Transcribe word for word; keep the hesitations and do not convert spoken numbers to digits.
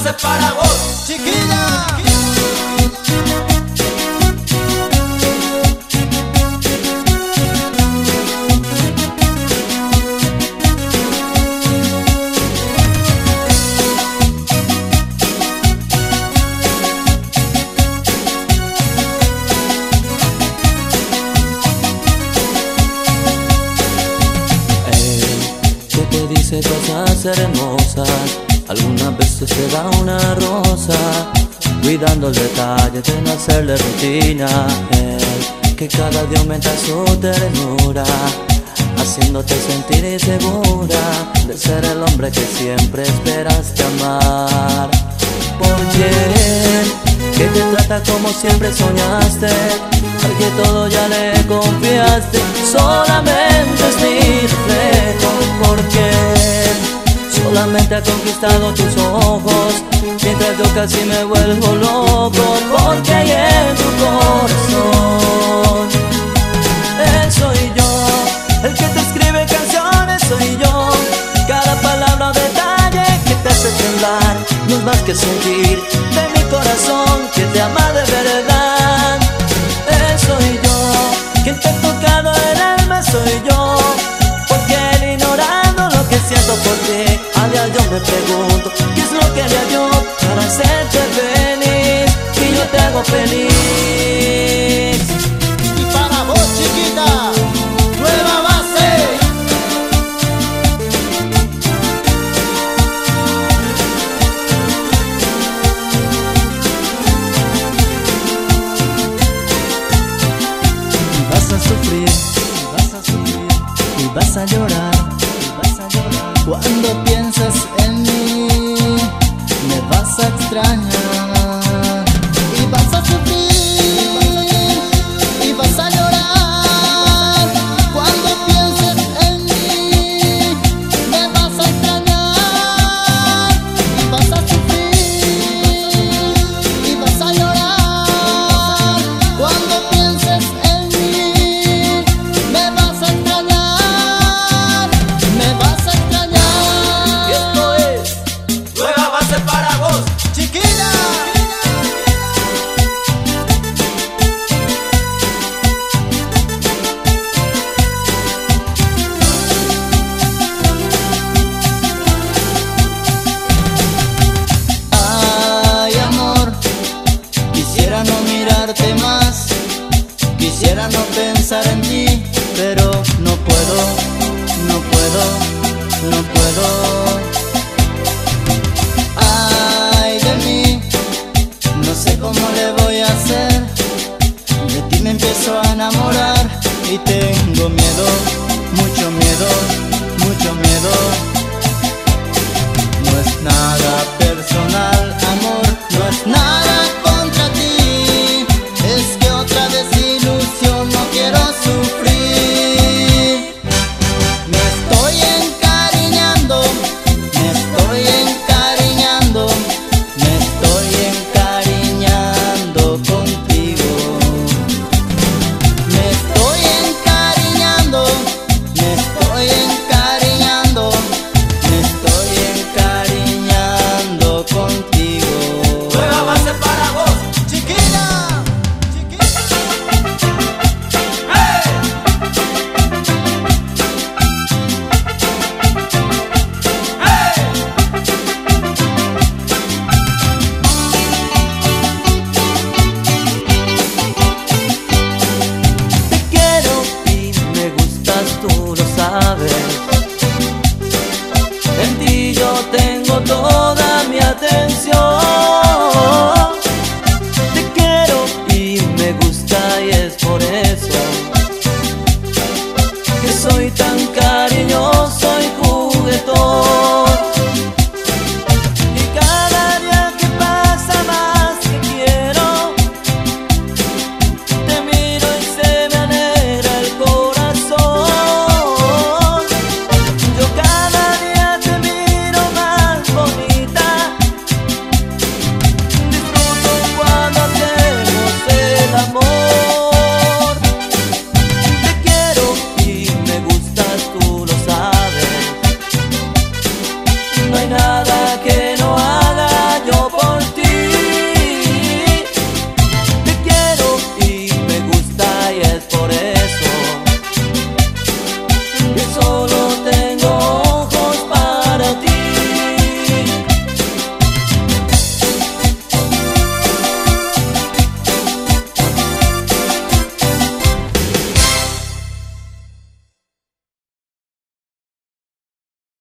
hace para vos, chiquilla. Dice cosas hermosas, algunas veces te da una rosa, cuidando el detalle de no hacerle rutina. Él, que cada día aumenta su ternura, haciéndote sentir insegura de ser el hombre que siempre esperaste amar. Porque él, que te trata como siempre soñaste, al que todo ya le confiaste, solamente es mi reflejo. Porque él solamente ha conquistado tus ojos, mientras yo casi me vuelvo loco. Porque hay en tu corazón, él soy yo, el que te escribe canciones soy yo. Cada palabra o detalle que te hace temblar no es más que sentir de mi corazón que te ama de verdad. Él soy yo, quien te ha tocado el alma soy yo. Porque él, ignorando lo que siento por ti, a día yo me pregunto qué es lo que haría yo para hacerte feliz. Y yo te hago feliz. Y para vos, chiquita, nueva base. Y vas a sufrir, y vas a sufrir, y vas a llorar, y vas a llorar cuando piensas en